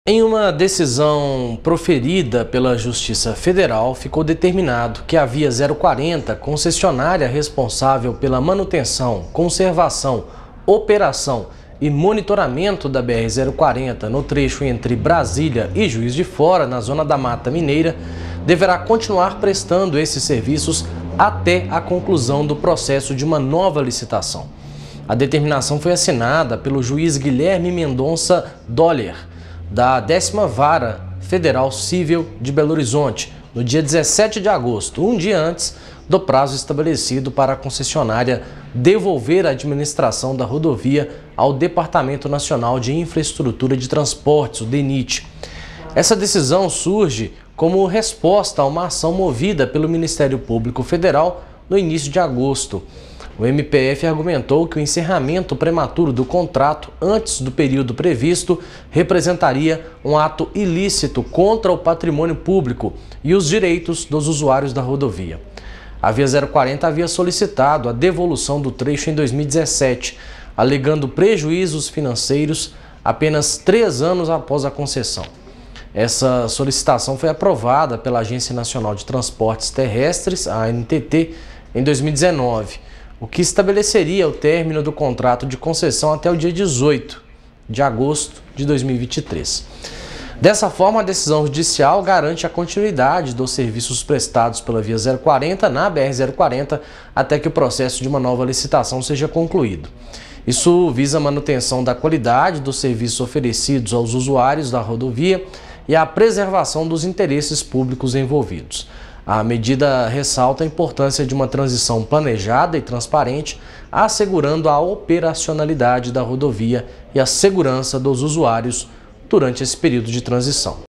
Em uma decisão proferida pela Justiça Federal, ficou determinado que a Via 040, concessionária responsável pela manutenção, conservação, operação e monitoramento da BR-040 no trecho entre Brasília e Juiz de Fora, na zona da Mata Mineira, deverá continuar prestando esses serviços até a conclusão do processo de uma nova licitação. A determinação foi assinada pelo juiz Guilherme Mendonça Doller, da 10ª Vara Federal Civil de Belo Horizonte, no dia 17 de agosto, um dia antes do prazo estabelecido para a concessionária devolver a administração da rodovia ao Departamento Nacional de Infraestrutura de Transportes, o DENIT. Essa decisão surge como resposta a uma ação movida pelo Ministério Público Federal no início de agosto. O MPF argumentou que o encerramento prematuro do contrato antes do período previsto representaria um ato ilícito contra o patrimônio público e os direitos dos usuários da rodovia. A Via 040 havia solicitado a devolução do trecho em 2017, alegando prejuízos financeiros apenas 3 anos após a concessão. Essa solicitação foi aprovada pela Agência Nacional de Transportes Terrestres, a ANTT, em 2019. O que estabeleceria o término do contrato de concessão até o dia 18 de agosto de 2023. Dessa forma, a decisão judicial garante a continuidade dos serviços prestados pela Via 040 na BR-040 até que o processo de uma nova licitação seja concluído. Isso visa a manutenção da qualidade dos serviços oferecidos aos usuários da rodovia e a preservação dos interesses públicos envolvidos. A medida ressalta a importância de uma transição planejada e transparente, assegurando a operacionalidade da rodovia e a segurança dos usuários durante esse período de transição.